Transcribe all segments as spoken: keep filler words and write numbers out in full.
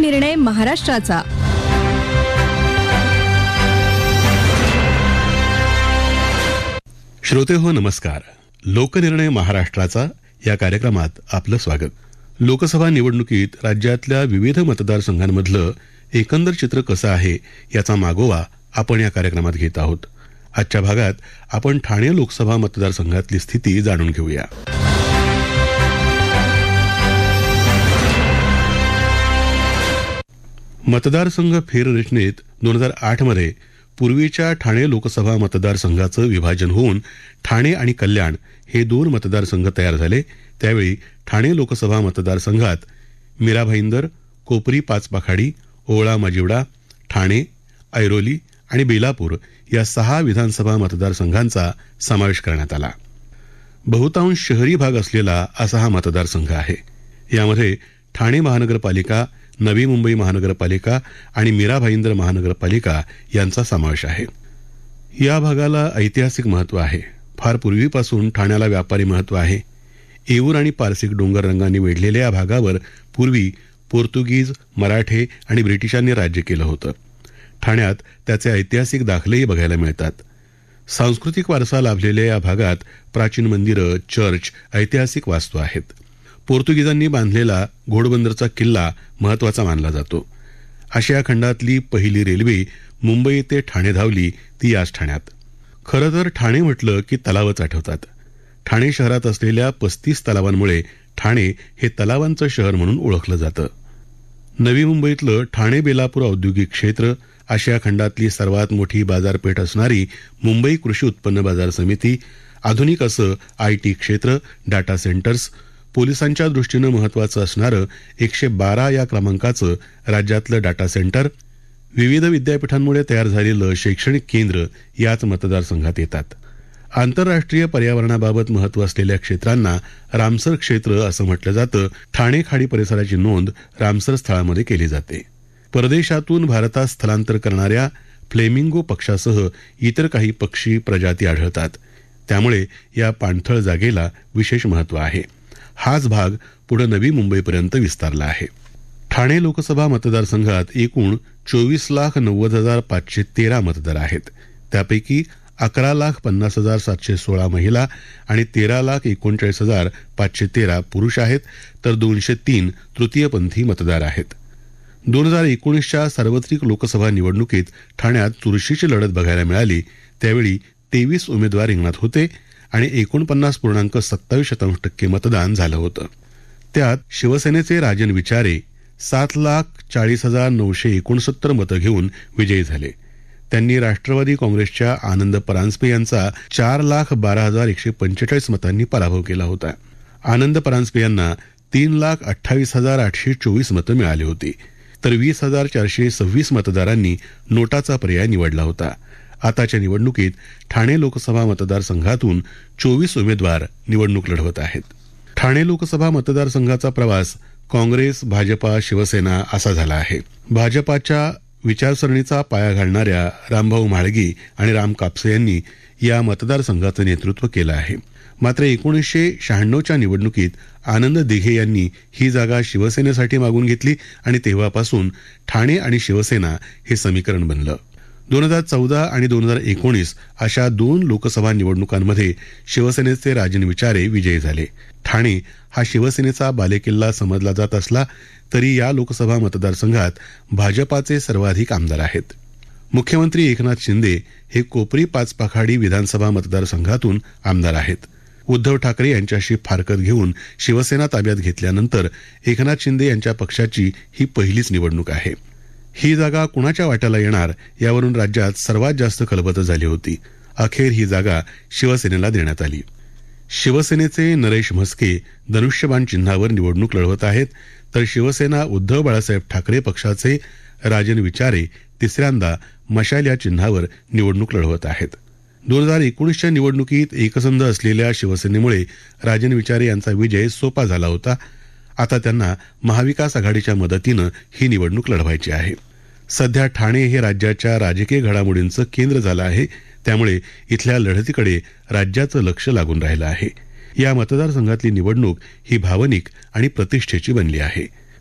लोकनिर्णय महाराष्ट्राचा. श्रोते हो नमस्कार. लोकनिर्णय महाराष्ट्राचा या कार्यक्रमात आपलं स्वागत. लोकसभा निवडणुकीत राज्यातल्या विविध मतदारसंघांमधलं एकंदर चित्र कसं आहे याचा मागोवा आपण या कार्यक्रमात घेत आहोत. आजच्या भागात आपण ठाणे लोकसभा मतदारसंघातली स्थिती जाणून घेऊया. मतदारसंघ फेररचनेत दोन हजार आठ मध्ये पूर्वीच्या ठाणे लोकसभा मतदारसंघाचं विभाजन होऊन ठाणे आणि कल्याण हे दोन मतदारसंघ तयार झाले. त्यावेळी ठाणे लोकसभा मतदारसंघात मीरा भाईंदर, कोपरी पाचपाखाडी, ओवळा माजिवडा, ठाणे, ऐरोली आणि बेलापूर या सहा विधानसभा मतदारसंघांचा समावेश करण्यात आला. बहुतांश शहरी भाग असलेला असा हा मतदारसंघ आहे. यामध्ये ठाणे महानगरपालिका, नवी मुंबई महानगरपालिका आणि मीरा भाईंदर महानगरपालिका यांचा समावेश आहे. या भागाला ऐतिहासिक महत्त्व आहे. फार पूर्वीपासून ठाण्याला व्यापारी महत्त्व आहे. येऊर आणि पारसिक डोंगर रंगांनी वेढलेल्या या भागावर पूर्वी पोर्तुगीज, मराठे आणि ब्रिटिशांनी राज्य केलं होतं. ठाण्यात त्याचे ऐतिहासिक दाखलेही बघायला मिळतात. सांस्कृतिक वारसा लाभलेल्या या भागात प्राचीन मंदिरं, चर्च, ऐतिहासिक वास्तू आहेत. पोर्तुगीजांनी बांधलेला घोडबंदरचा किल्ला महत्त्वाचा मानला जातो. आशिया खंडातली पहिली रेल्वे मुंबई ते ठाणे धावली ती याच ठाण्यात. खरं तर ठाणे म्हटलं की तलावच आठवतात. ठाणे शहरात असलेल्या पस्तीस तलावांमुळे ठाणे हे तलावांचं शहर म्हणून ओळखलं जातं. नवी मुंबईतलं ठाणे बेलापूर औद्योगिक क्षेत्र, आशिया खंडातली सर्वात मोठी बाजारपेठ असणारी मुंबई कृषी उत्पन्न बाजार समिती, आधुनिक असं आय टी क्षेत्र, डाटा सेंटर्स, पोलिसांच्या दृष्टीनं महत्त्वाचं असणारं एकशे बारा या क्रमांकाचं राज्यातलं डाटा सेंटर, विविध विद्यापीठांमुळे तयार झालेलं शैक्षणिक केंद्र याच मतदारसंघात येतात. आंतरराष्ट्रीय पर्यावरणाबाबत महत्त्व असलेल्या क्षेत्रांना रामसर क्षेत्र असं म्हटलं जातं. ठाणे खाडी परिसराची नोंद रामसर स्थळामध्ये केली जाते. परदेशातून भारतात स्थलांतर करणाऱ्या फ्लेमिंगो पक्षासह इतर काही पक्षी प्रजाती आढळतात. त्यामुळे या पाणथळ जागेला विशेष महत्त्व आहे. हाच भाग पुढे नवी मुंबईपर्यंत विस्तारला आहे. ठाणे लोकसभा मतदारसंघात एकूण चोवीस लाख नव्वद हजार पाचशे तेरा मतदार आहेत. त्यापैकी अकरा लाख पन्नास हजार सातशे सोळा महिला आणि तेरा लाख एकोणचाळीस हजार पाचशे तेरा पुरुष आहेत, तर दोनशे तीन तृतीयपंथी मतदार आहेत. दोन हजार एकोणीसच्या सार्वत्रिक लोकसभा निवडणुकीत ठाण्यात चुरशीची लढत बघायला मिळाली. त्यावेळी तेवीस उमेदवार रिंगणात होते आणि एकोणपन्नास पूर्णांक सत्तावीस शतांश टक्के मतदान झालं होतं. त्यात शिवसेनेचे राजन विचारे सात लाख चाळीस हजार नऊशे एकोणसत्तर मतं घेऊन विजयी झाले. त्यांनी राष्ट्रवादी काँग्रेसच्या आनंद परांजपे यांचा चार लाख बारा हजार एकशे पंचेचाळीस मतांनी पराभव केला होता. आनंद परांजपे यांना तीन लाख अठ्ठावीस हजार आठशे चोवीस मतं मिळाली होती, तर वीस हजार चारशे सव्वीस मतदारांनी नोटाचा पर्याय निवडला होता. आताच्या निवडणुकीत ठाणे लोकसभा मतदारसंघातून चोवीस उमेदवार निवडणूक लढवत आहेत. ठाणे लोकसभा मतदारसंघाचा प्रवास काँग्रेस, भाजपा, शिवसेना असा झाला आहे. भाजपाच्या विचारसरणीचा पाया घालणाऱ्या रामभाऊ म्हाळगी आणि राम कापसे यांनी या मतदारसंघाचं नेतृत्व केलं आहे. मात्र एकोणीसशे शहाण्णवच्या निवडणुकीत आनंद दिघे यांनी ही जागा शिवसेनेसाठी मागून घेतली आणि तेव्हापासून ठाणे आणि शिवसेना हे समीकरण बनलं. दोन हजार चौदा आणि दोन हजार एकोणीस अशा दोन लोकसभा निवडणुकांमध्ये शिवसेनेचे राजन विचारे विजयी झाले. ठाणे हा शिवसेनेचा बालेकिल्ला समजला जात असला तरी या लोकसभा मतदारसंघात भाजपाचे सर्वाधिक आमदार आहेत. मुख्यमंत्री एकनाथ शिंदे हे कोपरी पाचपाखाडी विधानसभा मतदारसंघातून आमदार आहेत. उद्धव ठाकरे यांच्याशी फारकत घेऊन शिवसेना ताब्यात घेतल्यानंतर एकनाथ शिंदे यांच्या पक्षाची ही पहिलीच निवडणूक आहे. ही जागा कुणाच्या वाट्याला येणार यावरून राज्यात सर्वात जास्त खलबतं झाली होती. अखेर ही जागा शिवसेनेला देण्यात आली. शिवसेनेचे नरेश म्हस्के धनुष्यबाण चिन्हावर निवडणूक लढवत आहेत, तर शिवसेना उद्धव बाळासाहेब ठाकरे पक्षाचे राजन विचारे तिसऱ्यांदा मशाल या चिन्हावर निवडणूक लढवत आहेत. दोन हजार एकोणीसच्या निवडणुकीत एकसंध असलेल्या शिवसेनेमुळे राजन विचारे यांचा विजय सोपा झाला होता. आता त्यांना महाविकास आघाडीच्या मदतीनं ही निवडणूक लढवायची आहे. सध्या ठाणे हे राज्याच्या राजकीय घडामोडींचं केंद्र झालं आहे. त्यामुळे इथल्या लढतीकडे राज्याचं लक्ष लागून राहिलं आहे. या मतदारसंघातली निवडणूक ही भावनिक आणि प्रतिष्ठेची बनली आहे.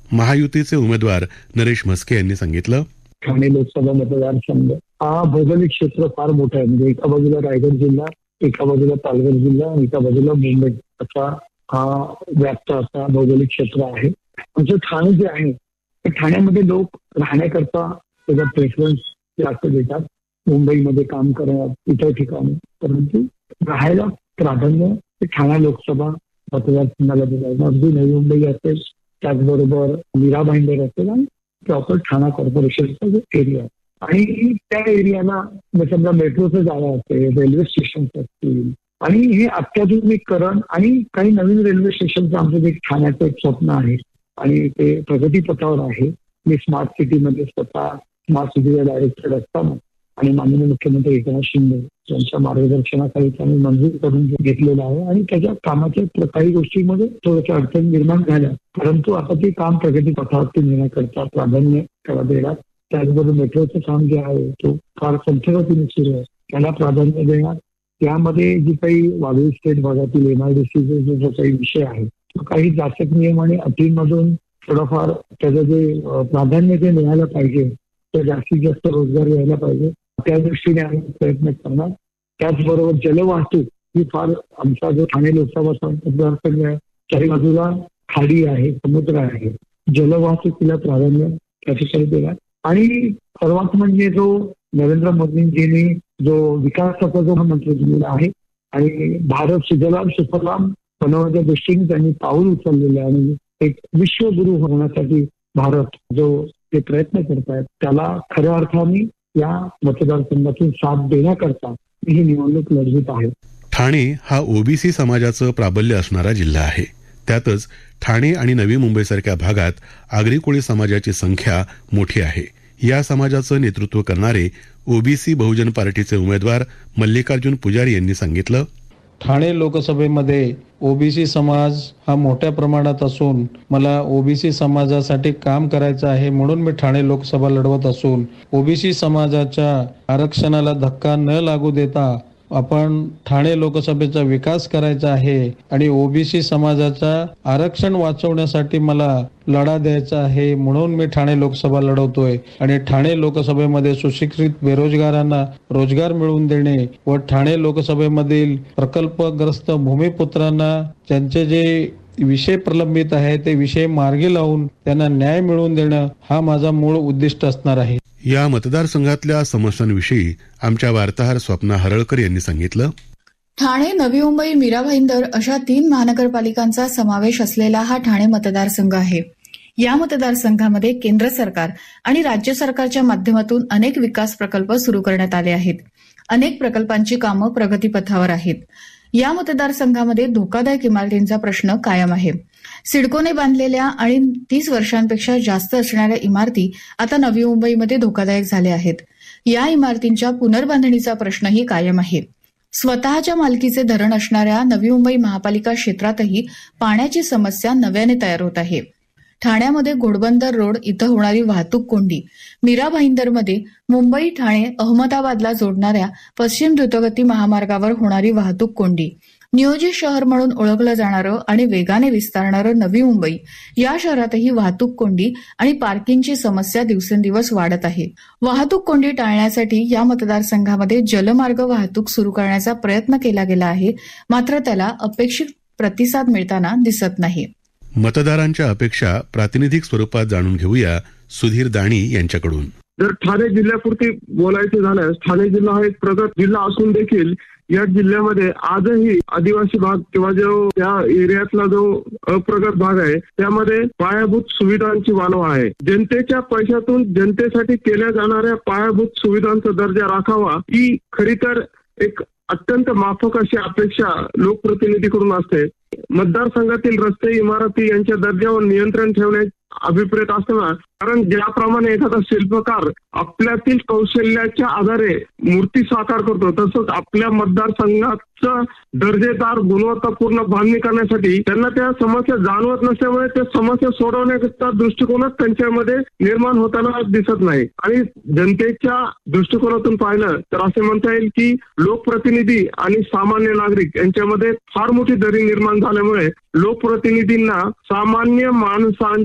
महायुतीचे उमेदवार नरेश म्हस्के यांनी सांगितलं. ठाणे लोकसभा मतदारसंघ हा भौगोलिक क्षेत्र फार मोठा आहे. म्हणजे एका बाजूला रायगड जिल्हा, एका बाजूला पालघर जिल्हा, एका बाजूला मुंबई असा हा व्याप्त असा भौगोलिक क्षेत्र आहे. आमचं ठाणे जे आहे ते ठाण्यामध्ये लोक राहण्याकरता त्याचा प्रेफरन्स जास्त देतात, मुंबईमध्ये काम करण्यात इतर ठिकाणी, परंतु राहायला प्राधान्य ते ठाणे लोकसभा मतदारसंघाला दिलं. अगदी नवी मुंबई असेल, त्याचबरोबर मीरा भाईंदर असेल आणि प्रॉपर ठाणा कॉर्पोरेशनचा जो एरिया आणि त्या एरियाला समजा मेट्रोचं जागा असेल, रेल्वे स्टेशन असतील आणि हे अत्याधुनिकीकरण आणि काही नवीन रेल्वे स्टेशनचं आमचं जे ठाण्याचं एक स्वप्न आहे आणि ते प्रगतीपथावर आहे. मी स्मार्ट सिटीमध्ये स्वतः स्मार्ट सिटीचा डायरेक्टर असताना आणि माननीय मुख्यमंत्री एकनाथ शिंदे यांच्या मार्गदर्शनाखाली त्यांनी मंजूर करून घेतलेलं आहे आणि त्याच्या कामाच्या काही गोष्टींमध्ये थोड्याशा अडचणी निर्माण झाल्या, परंतु आता ते काम प्रगतीपथावरती नेण्याकरता प्राधान्य त्याला देणार. त्याचबरोबर मेट्रोचं काम जे आहे तो फार संथगतीने सुरू आहे, त्याला प्राधान्य देणार. त्यामध्ये जी काही वाघोली स्टेट भागातील एमआयडीसीचे जो काही विषय आहे तो काही जाचक नियम आणि अटींमधून थोडंफार त्याचं जे प्राधान्य जे मिळायला पाहिजे तर जास्तीत जास्त रोजगार यायला पाहिजे त्या दृष्टीने आम्ही प्रयत्न करणार. त्याचबरोबर जलवाहतूक ही फार आमचा जो ठाणे लोकसभा मतदारसंघ आहे चारी बाजूला खाडी आहे, समुद्र आहे, जलवाहतुकीला प्राधान्य त्या ठिकाणी देणार. आणि सर्वात म्हणजे जो नरेंद्र मोदींजींनी जो विकासाचा जो मंत्र दिलेला आहे आणि भारत सुजलाम सुफलाम बनवण्याच्या दृष्टीने त्यांनी पाऊल उचललेलं आहे आणि एक विश्वगुरु होण्यासाठी भारत जो ते प्रयत्न करतायत त्याला खऱ्या अर्थाने या मतदारसंघातून साथ देण्याकरता ही निवडणूक लढवित आहे. ठाणे हा ओबीसी समाजाचं प्राबल्य असणारा जिल्हा आहे. त्यातच ठाणे आणि नवी मुंबईसारख्या भागात आगरी कोळी समाजाची संख्या मोठी आहे. या समाजाचं नेतृत्व करणारे ओबीसी बहुजन पार्टीचे उमेदवार मल्लिकार्जुन पुजारी यांनी सांगितलं. ठाणे लोकसभेमध्ये ओबीसी समाज हा मोठ्या प्रमाणात असून मला ओबीसी समाजासाठी काम करायचं आहे, म्हणून मी ठाणे लोकसभा लढवत असून ओबीसी समाजाच्या आरक्षणाला धक्का न लागू देता आपण ठाणे लोकसभेचा विकास करायचा आहे आणि ओबीसी समाजाचा आरक्षण वाचवण्यासाठी मला लढा द्यायचा आहे, म्हणून मी ठाणे लोकसभा लढवतोय. आणि ठाणे लोकसभेमध्ये सुशिक्षित बेरोजगारांना रोजगार मिळवून देणे व ठाणे लोकसभेमधील प्रकल्पग्रस्त भूमिपुत्रांना त्यांचे जे विषय प्रलंबित आहे ते विषय मार्गी लावून त्यांना न्याय मिळवून देणं हा माझा मूळ उद्दिष्ट असणार आहे. या मतदारसंघातल्या समस्यांविषयी आमच्या वार्ताहर स्वप्ना हरळकर यांनी सांगितलं. ठाणे, नवी मुंबई, मीरा भाईंदर अशा तीन महानगरपालिकांचा समावेश असलेला हा ठाणे मतदारसंघ आहे. या मतदारसंघामध्ये केंद्र सरकार आणि राज्य सरकारच्या माध्यमातून अनेक विकास प्रकल्प सुरू करण्यात आले आहेत. अनेक प्रकल्पांची कामं प्रगतीपथावर आहेत. या मतदारसंघामध्ये धोकादायक इमारतींचा प्रश्न कायम आहे. सिडकोने बांधलेल्या आणि तीस वर्षांपेक्षा जास्त असणाऱ्या इमारती आता नवी मुंबईमध्ये धोकादायक झाल्या आहेत. या इमारतींच्या पुनर्बांधणीचा प्रश्नही कायम आहे. स्वतःच्या मालकीचे धरण असणाऱ्या नवी मुंबई महापालिका क्षेत्रातही पाण्याची समस्या नव्याने तयार होत आहे. ठाण्यामध्ये घोडबंदर रोड इथं होणारी वाहतूक कोंडी, मीरा भाईंदरमध्ये मुंबई, ठाणे, अहमदाबादला जोडणाऱ्या पश्चिम द्रुतगती महामार्गावर होणारी वाहतूक कोंडी, नियोजित शहर म्हणून ओळखलं जाणारं आणि वेगाने विस्तारणारं नवी मुंबई या शहरातही वाहतूक कोंडी आणि पार्किंगची समस्या दिवसेंदिवस वाढत आहे. वाहतूक कोंडी टाळण्यासाठी या मतदारसंघामध्ये जलमार्ग वाहतूक सुरू करण्याचा प्रयत्न केला गेला आहे, मात्र त्याला अपेक्षित प्रतिसाद मिळताना दिसत नाही. मतदारांच्या अपेक्षा प्रातिनिधिक स्वरूपात जाणून घेऊया सुधीर दाणी यांच्याकडून. जर ठाणे जिल्ह्यापुरती बोलायचं झाल्यास ठाणे जिल्हा हा एक प्रगत जिल्हा असून देखील या जिल्ह्यामध्ये आजही आदिवासी भाग किंवा जो त्या एरियातला जो अप्रगत भाग आहे त्यामध्ये पायाभूत सुविधांची वानवा आहे. जनतेच्या पैशातून जनतेसाठी केल्या जाणाऱ्या पायाभूत सुविधांचा दर्जा राखावा ही खरी तर एक अत्यंत माफक अशी अपेक्षा लोकप्रतिनिधीकडून असते. मतदारसंघातील रस्ते, इमारती यांच्या दर्जावर नियंत्रण ठेवण्याची अभिप्रेत असताना, कारण ज्याप्रमाणे एखादा शिल्पकार आपल्यातील कौशल्याच्या आधारे मूर्ती साकार करतो तसंच आपल्या मतदारसंघाचं दर्जेदार गुणवत्तापूर्ण बांधणी करण्यासाठी त्यांना त्या समस्या जाणवत नसल्यामुळे त्या समस्या सोडवण्याचा दृष्टिकोनच त्यांच्यामध्ये निर्माण होताना दिसत नाही. आणि जनतेच्या दृष्टिकोनातून पाहिलं तर असे म्हणता येईल की लोकप्रतिनिधी आणि सामान्य नागरिक यांच्यामध्ये फार मोठी दरी निर्माण झाल्यामुळे लोकप्रतिनिधींना सामान्य माणसांच्या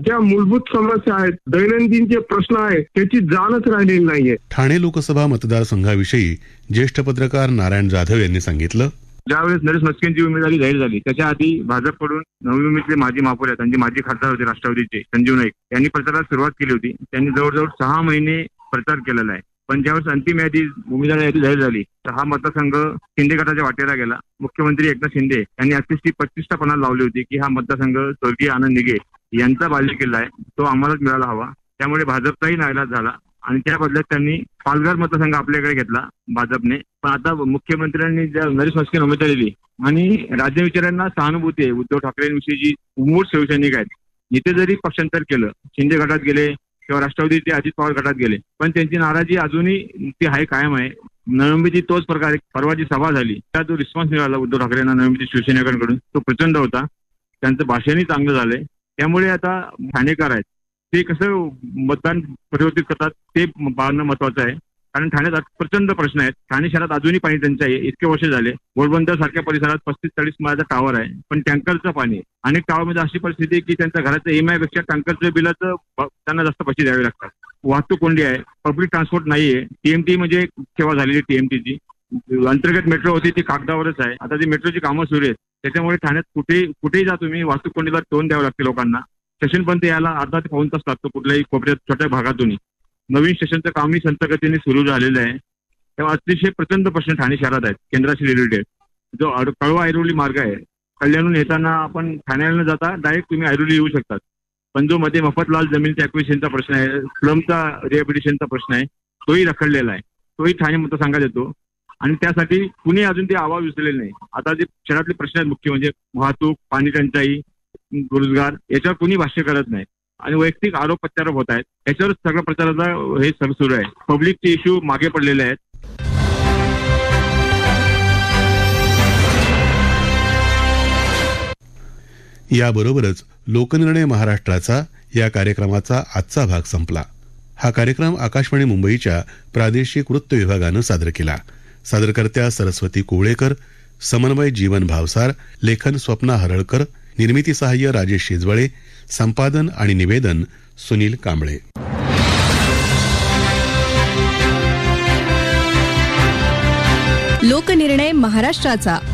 ज्या मूलभूत समस्या आहेत, दैनंदिन जे प्रश्न आहेत त्याची जाणच राहिलेली नाहीये. ठाणे लोकसभा मतदारसंघाविषयी ज्येष्ठ पत्रकार नारायण जाधव यांनी सांगितलं. ज्यावेळेस नरेश म्हस्केंची उमेदवारी जाहीर झाली त्याच्या आधी भाजपकडून नवी मुंबईतले माजी महापौर आहेत, त्यांचे माजी खासदार होते राष्ट्रवादीचे संजीव नाईक, यांनी प्रचाराला सुरुवात केली होती. त्यांनी जवळजवळ सहा महिने प्रचार केलेला आहे. पण ज्यावेळेस अंतिम यादी उमेदवारी यादी जाहीर झाली तर हा मतदारसंघ शिंदे गटाच्या वाटेला गेला. मुख्यमंत्री एकनाथ शिंदे यांनी अतिशय पच्चीसटा पणा लावली होती की हा मतदारसंघ स्वर्गीय आनंद दिघे यांचा बालेकिल्ला आहे, तो आम्हालाच मिळायला हवा. त्यामुळे भाजपचाही नाईलाज झाला आणि त्या बदल्यात त्यांनी पालघर मतदारसंघ आपल्याकडे घेतला भाजपने. पण आता मुख्यमंत्र्यांनी ज्या नरेश म्हस्के उमेदवारी दिली आणि राज्यविचारांना सहानुभूती आहे उद्धव ठाकरेंविषयी मूळ शिवसैनिक आहेत. इथे जरी पक्षांतर केलं, शिंदे गटात गेले किंवा राष्ट्रवादीचे अजित पवार गटात गेले, पण त्यांची नाराजी अजूनही ती आहे, कायम आहे. नवी तोच प्रकार परवा जी सभा झाली त्या जो रिस्पॉन्स मिळाला उद्धव ठाकरेंना नवी शिवसैनिकांकडून तो प्रचंड होता. त्यांचं भाषणही चांगलं झालंय. त्यामुळे आता ठाणेकर आहेत ते कसं मतदान परिवर्तित करतात ते पाहणं महत्वाचं आहे. कारण ठाण्यात प्रचंड प्रश्न आहेत. ठाणे शहरात अजूनही पाणी टंचाई आहे. इतके वर्ष झाले. घोडबंदर सारख्या परिसरात पस्तीस चाळीस माळाचा टावर आहे पण टँकरचं पाणी आहे. अनेक टावरमध्ये अशी परिस्थिती आहे की त्यांच्या घराचं ईएमआय पेक्षा टँकरचं बिलाचं त्यांना जास्त पैसे द्यावे लागतात. वाहतूक कोंडी आहे. पब्लिक ट्रान्सपोर्ट नाहीये. टीएमटी म्हणजे सेवा झालेली टीएमटीची अंतर्गत मेट्रो होती ती कागदावरच आहे. आता ती मेट्रोची कामं सुरू आहेत. त्याच्यामुळे ठाण्यात कुठे कुठेही जा तुम्ही वाहतूक कोंडीला तोंड द्यावं लागते लोकांना. स्टेशनपर्यंत यायला अर्धा ते पाऊण तास लागतो कुठल्याही कोपऱ्यात छोट्या भागातूनही. नवीन स्टेशनचं कामही संत गतीने सुरू झालेलं आहे. तेव्हा अतिशय प्रचंड प्रश्न ठाणे शहरात आहेत केंद्राशी रिलेटेड. जो कळवा ऐरोली मार्ग आहे, कल्याणहून येताना आपण ठाण्याला न जाता डायरेक्ट तुम्ही ऐरोली येऊ शकतात. पण जो मध्ये मफतलाल जमीनच्या ॲक्विजिशनचा प्रश्न आहे, स्लमचा रिहॅबिलिटेशनचा प्रश्न आहे, तोही रखडलेला आहे. तोही ठाणे मतदारसंघात येतो आणि त्यासाठी कुणी अजून ते आवाज उचललेले नाही. आता जे शहरातले प्रश्न आहेत मुख्य म्हणजे वाहतूक, पाणी टंचाई, रोजगार, याच्यावर कुणी भाष्य करत नाही आणि वैयक्तिक आरोप प्रत्यारोप होत आहेत. याच्यावर सगळं प्रचाराचा हे सर सुरू आहे. पब्लिकचे इश्यू मागे पडलेले आहेत. याबरोबरच लोकनिर्णय महाराष्ट्राचा या कार्यक्रमाचा आजचा भाग संपला. हा कार्यक्रम आकाशवाणी मुंबईच्या प्रादेशिक वृत्त विभागानं सादर केला. सादरकर्त्या सरस्वती कोवळेकर, समन्वय जीवन भावसार, लेखन स्वप्ना हरळकर, निर्मिती सहाय्य राजेश शेजवळे, संपादन आणि निवेदन सुनील कांबळे. लोकनिर्णय महाराष्ट्राचा